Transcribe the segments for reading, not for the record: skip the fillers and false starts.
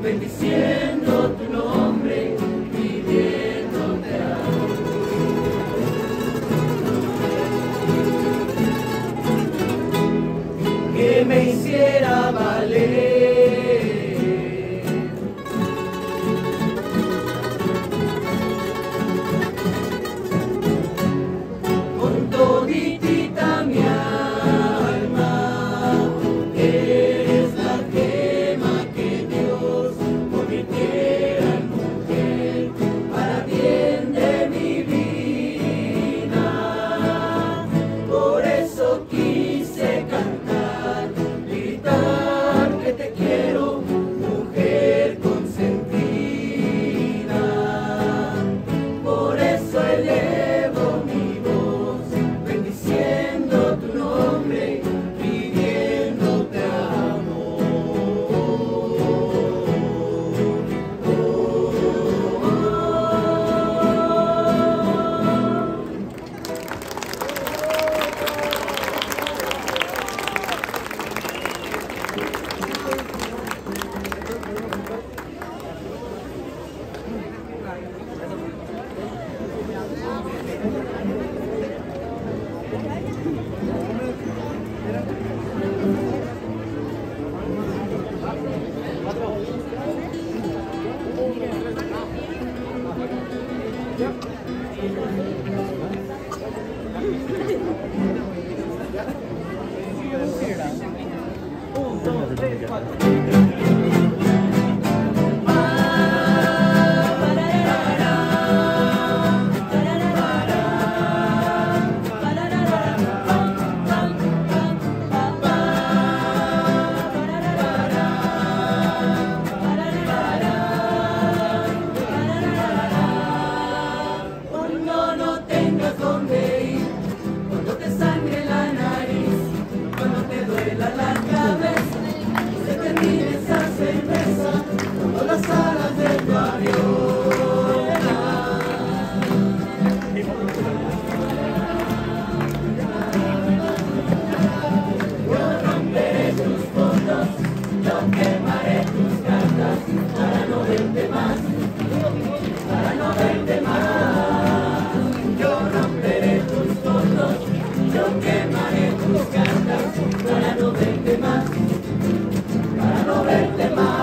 bendiciendo tu nombre, pidiéndote amor. Que me hiciera valer con toditita mi alma. Eres la gema que Dios convirtiera en mujer para bien de mi vida. Por eso quise cantar, gritar que te quiero, mujer consentida. Por eso elevo mi voz, bendiciendo tu nombre, pidiéndote amor. Cuando no tengas dónde ir, cuando te sangre la nariz, cuando te duela la cabeza, se termine esa cerveza, cuando las alas de tu avión. Yo romperé tus fotos, yo quemaré tus cartas, para no verte más, para no verte más. Yo romperé tus fotos, yo quemaré tus cartas, para no verte más, para no verte más.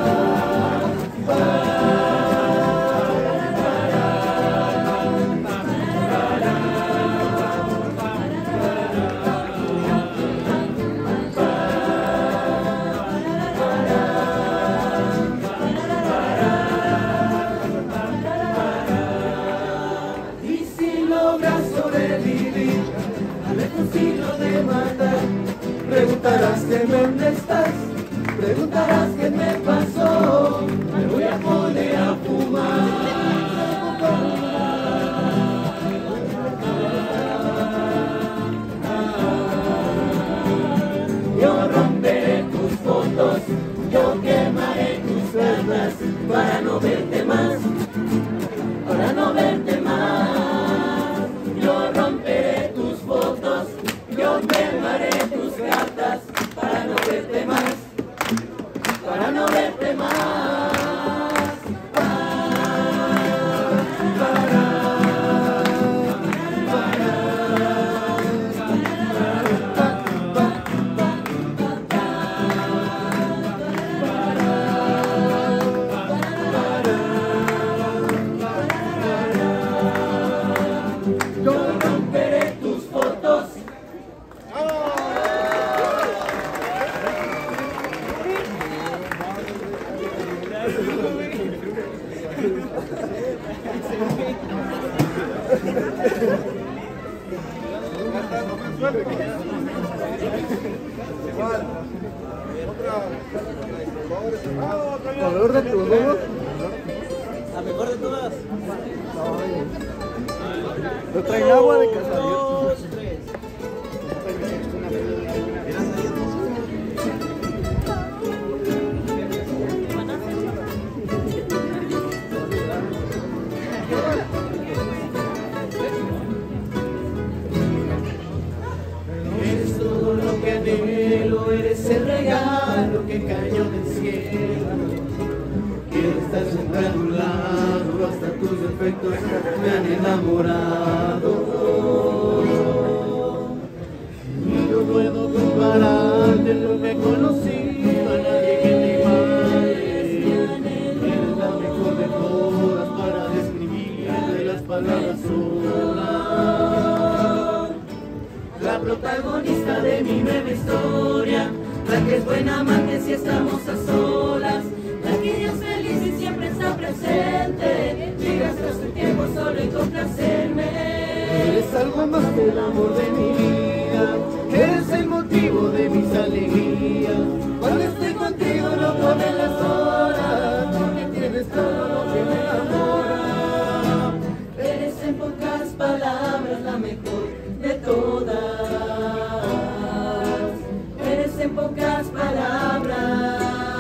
Y si logras sobrevivir al fusillo de matar, preguntarás que dónde estás, preguntarás qué me pasó, me voy a poner a fumar. Yo romperé tus fotos, yo quemaré tus cartas, para no verte más, para no verte más. Yo romperé tus fotos, yo quemaré tus cartas, para no verte más, para no verte más. Yo romperé tus fotos. ¿Color de tu dedo? La mejor de todas. ¿No traen agua de casa? 2, 3. Eres todo lo que anhelo, eres el regalo que cayó del cielo. perfectos me han enamorado. Y no puedo compararte, no me he conocido a nadie que te iguale. Eres la mejor de todas para describir de las palabras sobran. La protagonista de mi nueva historia, la que es buena amante si estamos a solas, la que es feliz y siempre está presente, y gasta su tiempo solo en complacerme. Eres algo más que el amor de mi vida, eres el motivo de mis alegrías. Cuando estoy contigo no corren las horas, porque tienes todo lo que me enamora. Eres en pocas palabras la mejor de todas. Eres en pocas palabras.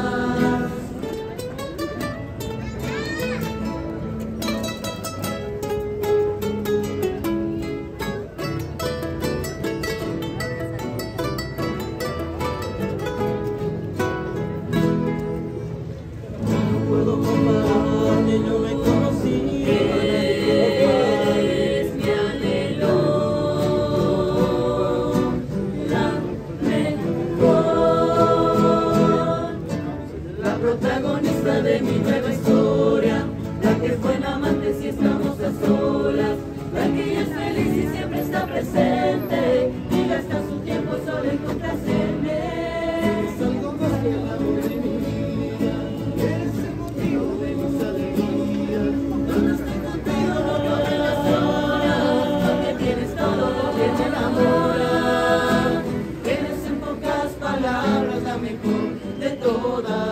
Protagonista de mi nueva historia, la que fue la amante si estamos a solas, la que es feliz y siempre está presente, y gasta su tiempo solo en complacerme. Es algo más que el amor de mi vida, eres el motivo de mis alegrías. Cuando estoy contigo no corren las horas, porque tienes todo lo que me enamora. Eres en pocas palabras la mejor de todas.